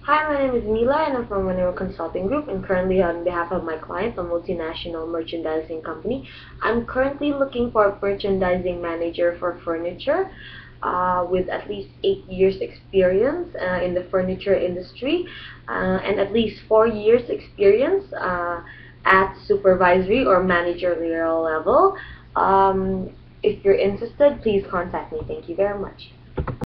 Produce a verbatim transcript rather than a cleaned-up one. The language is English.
Hi, my name is Mila and I'm from Monero Consulting Group, and currently on behalf of my client, a multinational merchandising company, I'm currently looking for a merchandising manager for furniture uh, with at least eight years experience uh, in the furniture industry uh, and at least four years experience uh, at supervisory or managerial level. Um, if you're interested, please contact me. Thank you very much.